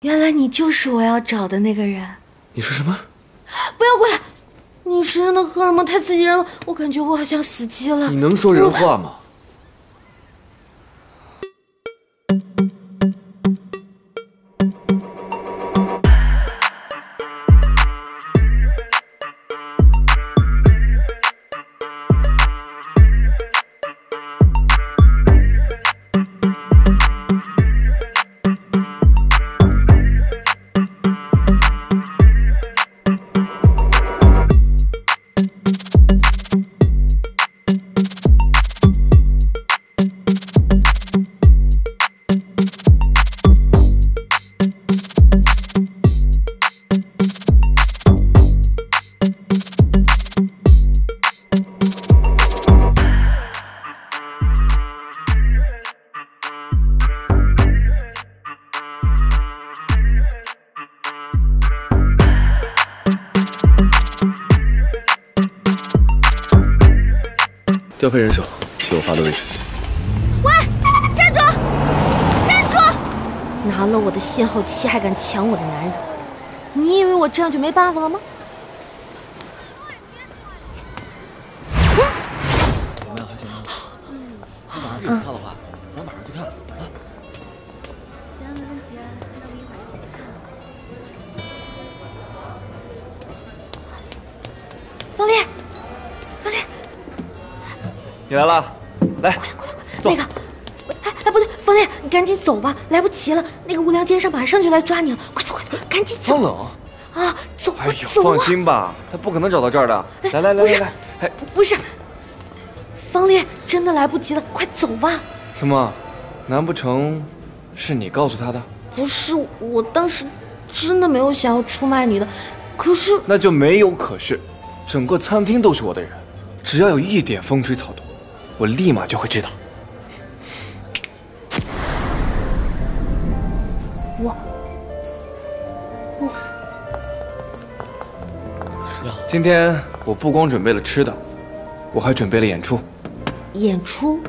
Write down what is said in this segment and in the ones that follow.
原来你就是我要找的那个人。 你说什么？ 不要过来！你身上的荷尔蒙太刺激人了，我感觉我好像死机了。 你能说人话吗？调配人手，去我发的位置。 喂，站住！站住！拿了我的信号器还敢抢我的男人，你以为我这样就没办法了吗？ 怎么样，还行吗？你晚上有票的话，咱晚上去看啊。 行，没问题啊，那我们一会儿一起去看。方烈，方烈。 你来了，来， 快！那个，哎，不对，方烈，你赶紧走吧，来不及了。那个无良奸商马上就来抓你了，快走，赶紧走。 方冷啊，走吧， 哎呦， 走啊！ 放心吧，他不可能找到这儿的。来，哎， 不是，方烈，真的来不及了，快走吧。 怎么？难不成是你告诉他的？ 不是，我当时真的没有想要出卖你的，可是…… 那就没有可是，整个餐厅都是我的人，只要有一点风吹草动，我立马就会知道。 我今天我不光准备了吃的，我还准备了演出。 演出？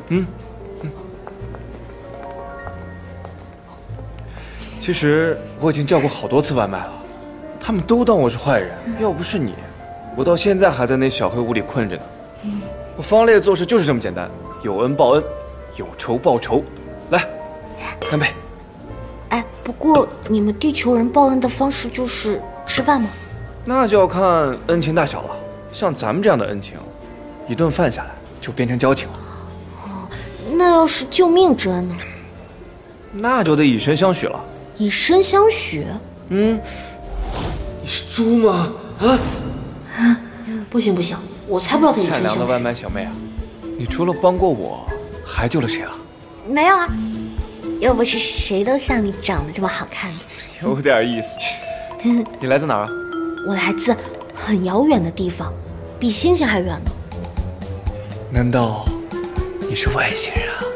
其实我已经叫过好多次外卖了，他们都当我是坏人。要不是你，我到现在还在那小黑屋里困着呢。我方烈做事就是这么简单，有恩报恩，有仇报仇。来，干杯！ 哎，不过你们地球人报恩的方式就是吃饭吗？ 那就要看恩情大小了。像咱们这样的恩情，一顿饭下来就变成交情了。 那要是救命之恩呢？ 那就得以身相许了。 以身相许？ 你是猪吗？啊！ 不行，我才不要他以身相许。 善良的外卖小妹啊，你除了帮过我，还救了谁了？ 没有啊，又不是谁都像你长得这么好看。 有点意思。你来自哪儿啊？ 我来自很遥远的地方，比星星还远呢。 难道你是外星人啊？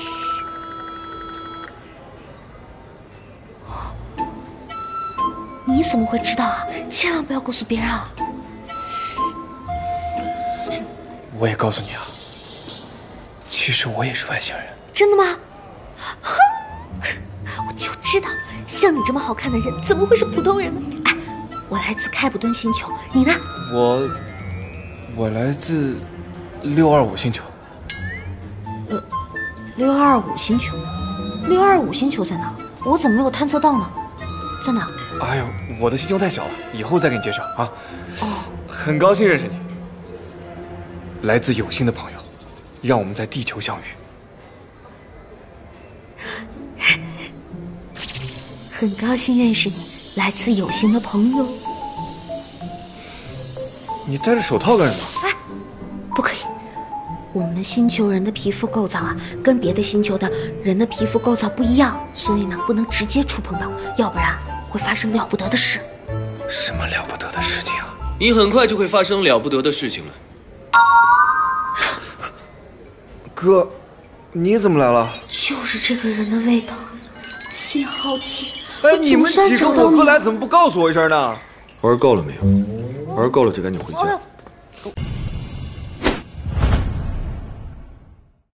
你怎么会知道啊？千万不要告诉别人啊！ 我也告诉你啊，其实我也是外星人。 真的吗？我就知道，像你这么好看的人，怎么会是普通人呢？哎，我来自开普敦星球，你呢？ 我来自625星球。 625星球，625星球在哪？我怎么没有探测到呢？在哪？ 哎呦，我的星球太小了，以后再给你介绍啊。 哦， 很高兴认识你，来自有心的朋友，让我们在地球相遇。 很高兴认识你，来自有心的朋友。 你戴着手套干什么？ 哎，不可以。我们星球人的皮肤构造啊，跟别的星球的人的皮肤构造不一样，所以呢，不能直接触碰到，要不然会发生了不得的事。 什么了不得的事情啊？ 你很快就会发生了不得的事情了。 哥，你怎么来了？ 就是这个人的味道，信号器。 哎，你们几个我哥来怎么不告诉我一声呢？ 玩够了没有？玩够了就赶紧回家。